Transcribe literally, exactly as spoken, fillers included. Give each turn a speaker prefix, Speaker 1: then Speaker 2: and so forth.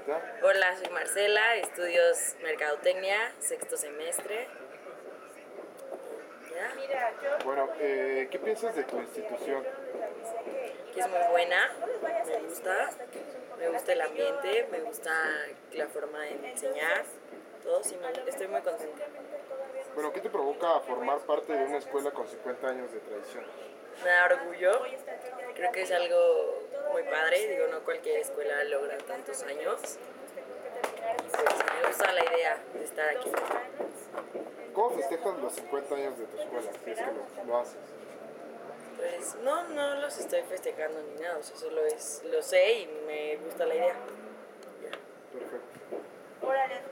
Speaker 1: señorita?
Speaker 2: Hola, soy Marcela, estudios Mercadotecnia, sexto semestre. ¿Ya?
Speaker 1: Bueno, eh, ¿qué piensas de tu institución?
Speaker 2: Que es muy buena, me gusta, me gusta el ambiente, me gusta la forma de enseñar, todo, sí, me- estoy muy contenta.
Speaker 1: Bueno, ¿qué te provoca formar parte de una escuela con cincuenta años de tradición?
Speaker 2: Me da orgullo, creo que es algo muy padre, digo, no cualquier escuela logra tantos años. Y pues me gusta la idea de estar aquí.
Speaker 1: ¿Cómo festejas los cincuenta años de tu escuela, si es que lo, lo haces?
Speaker 2: Pues no, no los estoy festejando ni nada, o sea, solo es, lo sé y me gusta la idea.
Speaker 1: Perfecto.
Speaker 3: Órale.